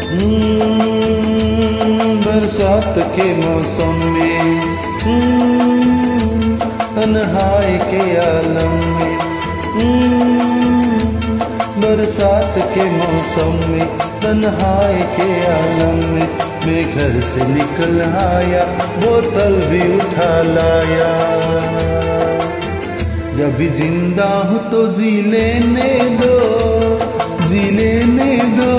बरसात के मौसम में, तन्हाई के आलम में, बरसात के मौसम में, तन्हाई के आलम में, मैं घर से निकल आया, बोतल भी उठा लाया। जब भी जिंदा हूँ तो जी लेने दो, जी लेने दो,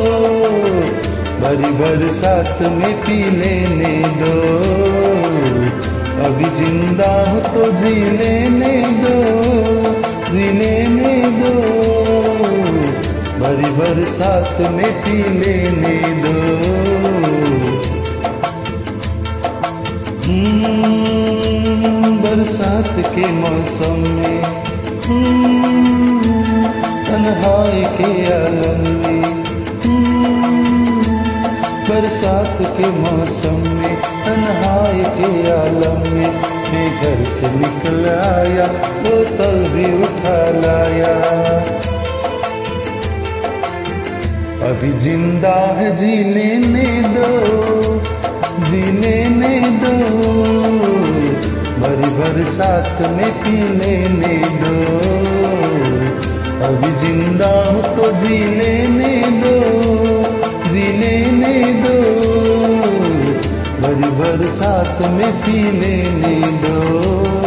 भरी बरसात में पी लेने दो। अभी जिंदा हूँ तो जी लेने दो, जी लेने दो, भरी बरसात में पी लेने दो। बरसात के मौसम में, तन्हाई के आलम में, बरसात के मौसम में, तन्हाई के आलम में, मैं घर से निकल आया, बोतल भी उठा लाया। अभी जिंदा है जी लेने दो, जी लेने दो, भरी बरसात में पी लेने दो। अभी जिंदा हूँ तो जी लेने दो, जी लेने दो, भरी बरसात में पी लेने दो।